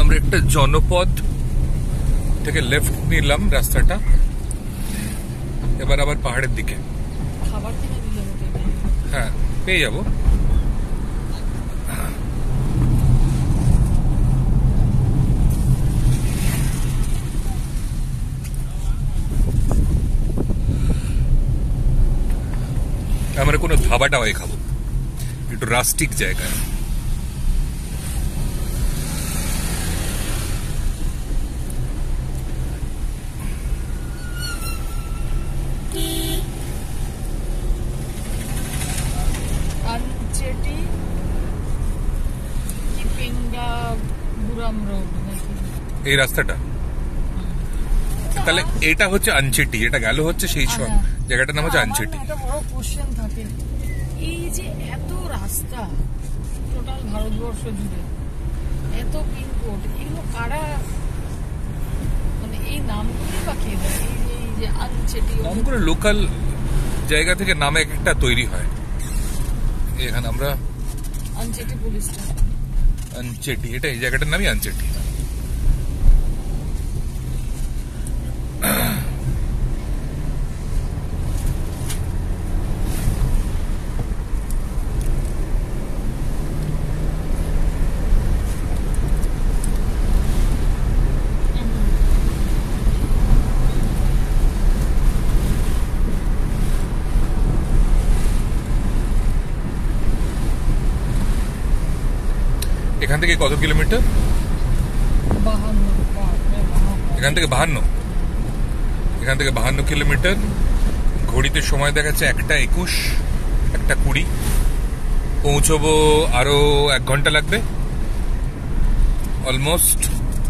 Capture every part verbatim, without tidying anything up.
আমরা একটা জনপদ থেকে লেফট নিলাম রাস্তাটা, এবার আবার পাহাড়ের দিকে। খাবার কিনে দিলে হতো। হ্যাঁ, পেয়ে যাবো। আমরা কোনো ধাবা টাবায় খাবো, একটু রাস্টিক জায়গায়। এই রাস্তাটা তাহলে এটা হচ্ছে আনচেটি, এটা গেল হচ্ছে সেই সব জায়গাটার নাম হচ্ছে আনচেটি। একটা বড় কোশ্চেন থাকে, এই যে এত রাস্তা টোটাল ভারতবর্ষ জুড়ে, এত পিনকোড, এগুলো কারা মানে এই নামগুলি বা কে দেয়? এই যে আনচেটি নাম করে লোকাল জায়গা থেকে নাম এক একটা তৈরি হয়। এখানে আমরা আনচেটি পুলিশ স্টেশন, আনচেটি, এটা এই জায়গাটার নামই আনচেটি। এখান থেকে কত কিলোমিটার? এখান থেকে বাহান্ন এখান থেকে বাহান্ন কিলোমিটার। ঘড়িতে সময় দেখাচ্ছে একটা একুশ, একটা কুড়ি। পৌঁছবো আরো এক ঘন্টা লাগবে অলমোস্ট।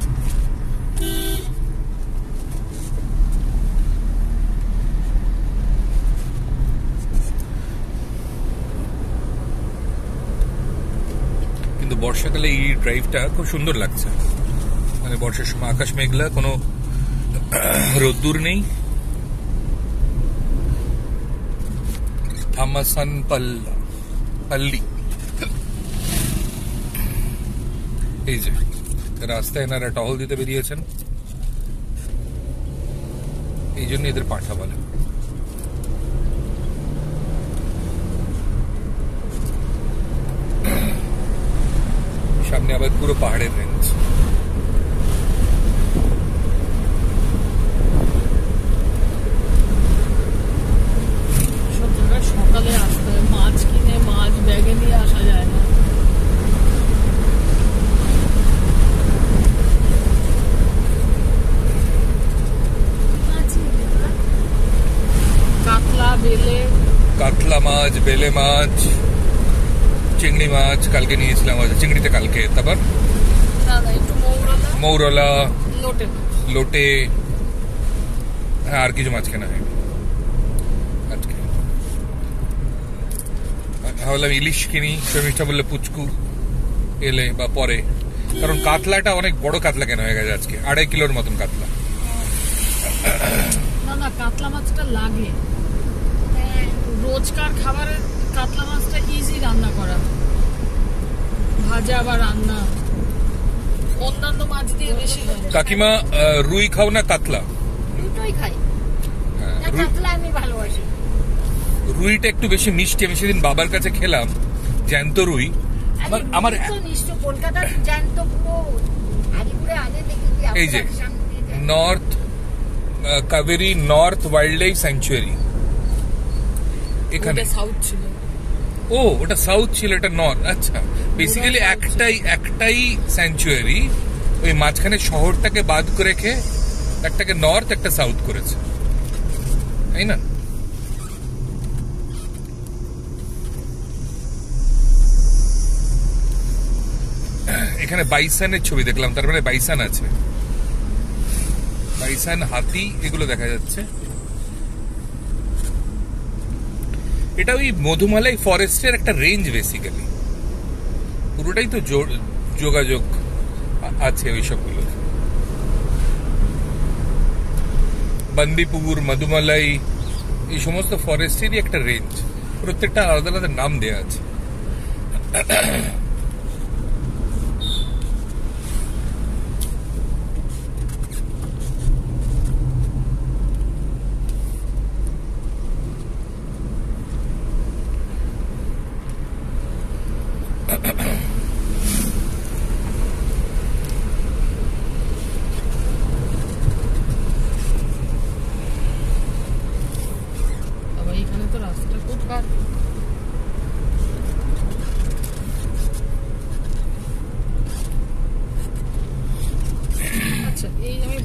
কিন্তু বর্ষাকালে এই ড্রাইভটা খুব সুন্দর লাগছে, মানে বর্ষার সময় আকাশ মেঘলা, কোনো রোদ্দুর নেই। থামাসান পল্লী, এই যে রাস্তায় এনারা টহল দিতে বেরিয়েছেন, এই জন্য এদের পাঁঠা বলে। সামনে আবার পুরো পাহাড়ের রেঞ্জ। সকালে আসতে হয়, মাছ কিনে মাছ ব্যাগে নিয়ে আসা যায় না। কাতলা, বেলে, কাতলা মাছ, বেলে মাছ, চিংড়ি মাছ কালকে নিয়েছিলাম, চিংড়িতে কালকে। তারপর মৌরলা, লোটে লোটে, হ্যাঁ আর কিছু মাছ কেনা হয় আজকে। ভাবলাম ইলিশ কিনি, শর্মিষ্ঠা বললে পুচকু এলে বা পরে, কারণ কাতলাটা অনেক বড় কাতলা কেনা হয়ে গেছে আজকে, আড়াই কিলোর মতন কাতলা। না না, কাতলা মাছটা লাগে, রোজকার খাবারে কাতলা মাছটা ইজি রান্না করা, ভাজা বা রান্না, অন্যান্য মাছ দিয়ে বেশি। কাকিমা রুই খাও না কাতলা? দুটোই খাই, কাতলা আমি ভালোবাসি। রুইটা একটু বেশি মিষ্টি। আমি সেদিন বাবার কাছে খেলাম জ্যান্ত রুই, আমার কলকাতার জ্যান্ত পুরো আলিপুরে আগে দেখি। এই যে north Kaveri north wild life sanctuary, এখানে সাউথ ছিল। ও ওটা সাউথ ছিল, এটা নর্থ। আচ্ছা, বেসিক্যালি একটাই একটাই স্যাংচুয়ারি, ওই মাঝখানে শহরটাকে বাদ করে রেখে একটাকে নর্থ একটা সাউথ করেছে, তাই না? এখানে বাইসানের ছবি দেখলাম, তার মানে বাইসান আছে, বাইসান, হাতি এগুলো দেখা যাচ্ছে। এটা ওই মধুমালাই ফরেস্টের একটা রেঞ্জ বেসিক্যালি, পুরোটাই তো যোগাযোগ আছে ওই সবগুলো। বান্দিপুর, মধুমালাই, এই সমস্ত ফরেস্টেরই একটা রেঞ্জ, প্রত্যেকটা আলাদা আলাদা নাম দেয়া আছে।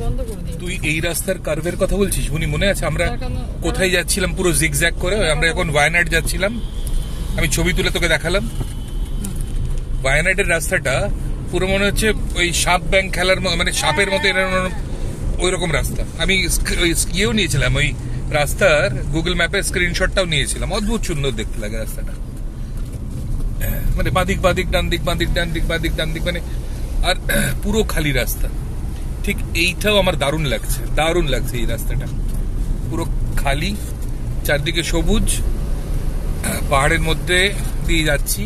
বন্ধ করে দিই। তুই এই রাস্তার কার্ভের কথা বলছিস? উনি মনে আছে আমরা তার কারণ- কোথায় যাচ্ছিলাম পুরো জিগজ্যাগ করে? আমরা এখন ওয়ায়ানাড যাচ্ছিলাম, আমি ছবি তুলে তোকে দেখালাম। ওয়ায়ানাডের রাস্তাটা পুরো মনে হচ্ছে ওই সাপ ব্যাংক খেলার মতো, মানে সাপের মতো এরকম ওই রকম রাস্তা। আমি স্ক- ওই ইয়েও নিয়েছিলাম, ওই রাস্তার গুগল ম্যাপের স্ক্রিনশটটাও নিয়েছিলাম। অদ্ভুত সুন্দর দেখতে লাগে রাস্তাটা, মানে বাদিক বাদিক ডান দিক বাদিক ডান দিক বাদিক ডান দিক, মানে আর পুরো খালি রাস্তা। ঠিক এইটাও আমার দারুণ লাগছে, দারুণ লাগছে এই রাস্তাটা, পুরো খালি, চারদিকে সবুজ, পাহাড়ের মধ্যে দিয়ে যাচ্ছি।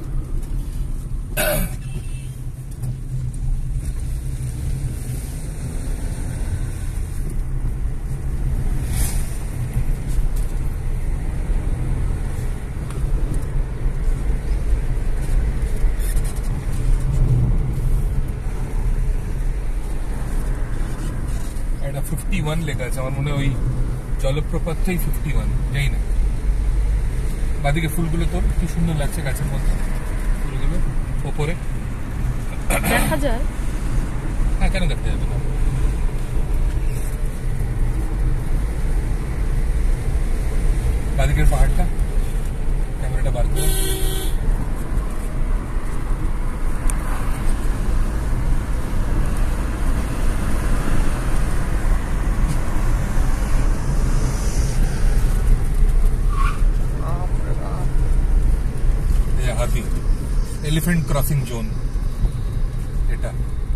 এটা ফিফটি ওয়ান লেখা আছে, আমার মনে হয় ওই জলপ্রপাতটাই ফিফটি ওয়ান, যাই না। বাদিকে ফুলগুলো তোর কি সুন্দর লাগছে গাছের মধ্যে, ফুলগুলো ওপরে। দেখা যায় হ্যাঁ, কেন দেখা যাবে না? বাদিকের পাহাড়টা, ক্যামেরাটা বার করে। হাতি, এলিফেন্ট ক্রসিং জোন এটা।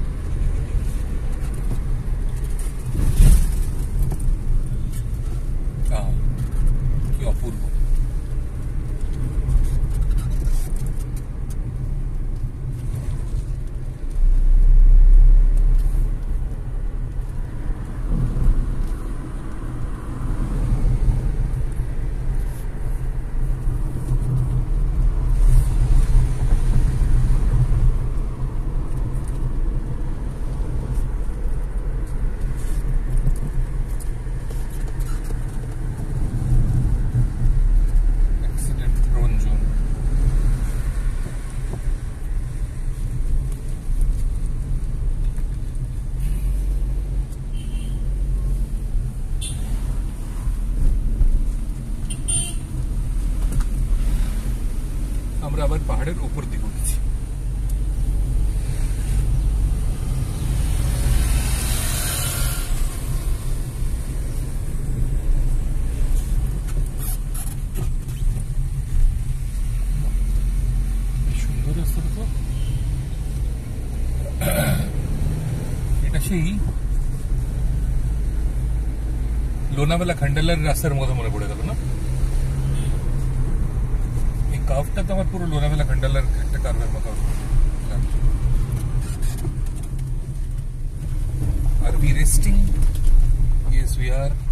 আহ, কি অপূর্ব। আমরা আবার পাহাড়ের উপর দিকে উঠেছি। সুন্দর রাস্তাটা তো, এটা সেই লোনাভালা খান্ডালার রাস্তার মতো মনে পড়ে গেল না? কার্ভটা তো আমার পুরো লোনাভালা খান্ডালার একটা কার্ভের মতো লাগছে। Are we resting? Yes, we are.